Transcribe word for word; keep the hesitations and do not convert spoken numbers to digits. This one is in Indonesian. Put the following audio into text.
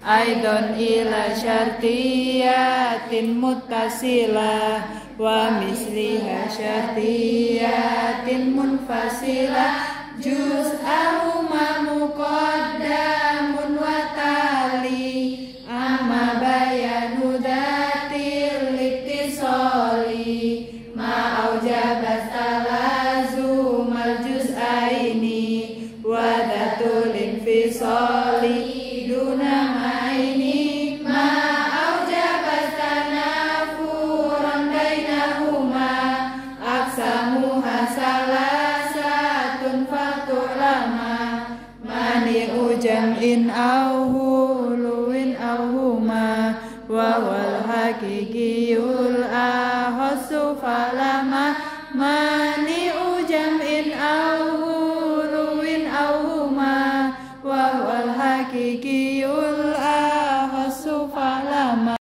Aidon ila syartiyatin muttasilah wa misliha syartiyatin munfasilah juz'ahuma muqaddamun wa tali amma bayanu datil ittisali ma aujaba salazumal juz'aini wa datul infisali duna ma'ini ma aujaba tanafuran bainahuma aksamuha salasatun fatu'lama mani ujam'in au huluwin au huma wa wal hakikiyul ahassu falama ma